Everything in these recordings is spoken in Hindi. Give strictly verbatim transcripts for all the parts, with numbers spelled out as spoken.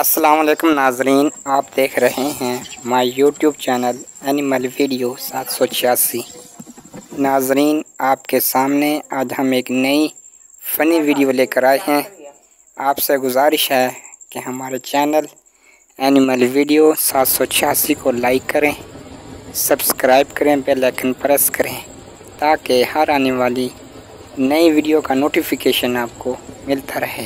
अस्सलाम वालेकुम नाजरीन, आप देख रहे हैं my YouTube channel animal video सात सौ छियासी। नाजरीन, आपके सामने आज हम एक नई फ़नी वीडियो लेकर आए हैं। आपसे गुजारिश है कि हमारे चैनल एनिमल वीडियो सात सौ छियासी को लाइक करें, सब्सक्राइब करें, बेल आइकन प्रेस करें ताकि हर आने वाली नई वीडियो का नोटिफिकेशन आपको मिलता रहे।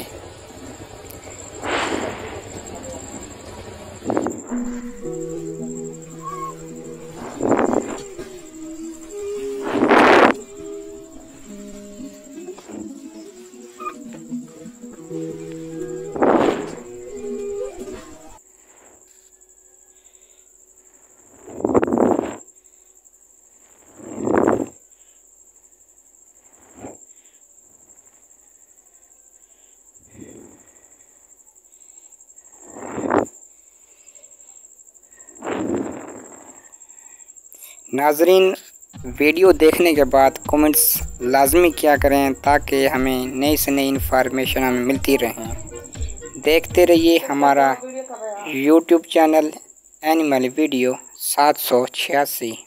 नाजरीन, वीडियो देखने के बाद कमेंट्स लाजमी किया करें ताकि हमें नई से नई इन्फॉर्मेशन हमें मिलती रहें। देखते रहिए हमारा यूट्यूब चैनल एनिमल वीडियो सात सौ छियासी।